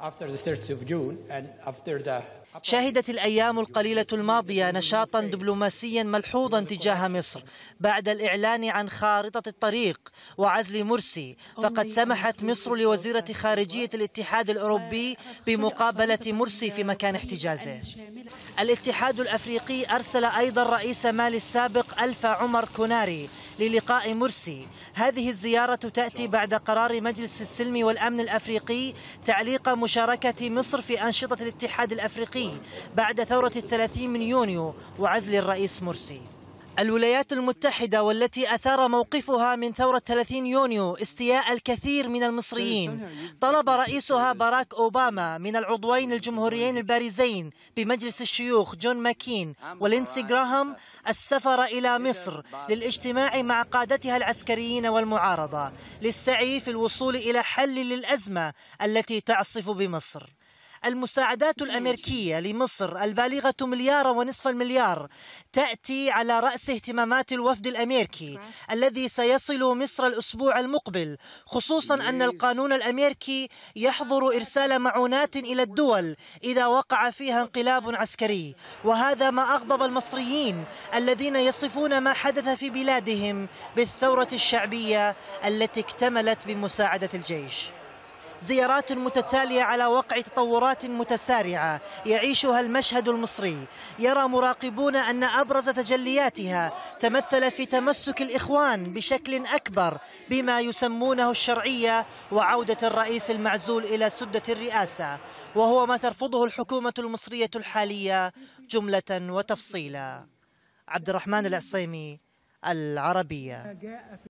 شهدت الأيام القليلة الماضية نشاطا دبلوماسيا ملحوظا تجاه مصر بعد الإعلان عن خارطة الطريق وعزل مرسي، فقد سمحت مصر لوزيرة خارجية الاتحاد الأوروبي بمقابلة مرسي في مكان احتجازه. الاتحاد الأفريقي أرسل أيضا رئيس مالي السابق ألفا عمر كوناري للقاء مرسي. هذه الزيارة تأتي بعد قرار مجلس السلم والأمن الأفريقي تعليق مشاركة مصر في أنشطة الاتحاد الأفريقي بعد ثورة 30 من يونيو وعزل الرئيس مرسي. الولايات المتحدة والتي أثار موقفها من ثورة 30 يونيو استياء الكثير من المصريين، طلب رئيسها باراك أوباما من العضوين الجمهوريين البارزين بمجلس الشيوخ جون ماكين ولينسي غراهام السفر إلى مصر للاجتماع مع قادتها العسكريين والمعارضة للسعي في الوصول إلى حل للأزمة التي تعصف بمصر. المساعدات الأمريكية لمصر البالغة 1.5 مليار تأتي على رأس اهتمامات الوفد الأمريكي الذي سيصل مصر الأسبوع المقبل، خصوصا أن القانون الأمريكي يحظر إرسال معونات إلى الدول إذا وقع فيها انقلاب عسكري، وهذا ما أغضب المصريين الذين يصفون ما حدث في بلادهم بالثورة الشعبية التي اكتملت بمساعدة الجيش. زيارات متتالية على وقع تطورات متسارعة يعيشها المشهد المصري. يرى مراقبون أن أبرز تجلياتها تمثل في تمسك الإخوان بشكل أكبر بما يسمونه الشرعية وعودة الرئيس المعزول إلى سدة الرئاسة، وهو ما ترفضه الحكومة المصرية الحالية جملة وتفصيلا. عبد الرحمن العصيمي، العربية.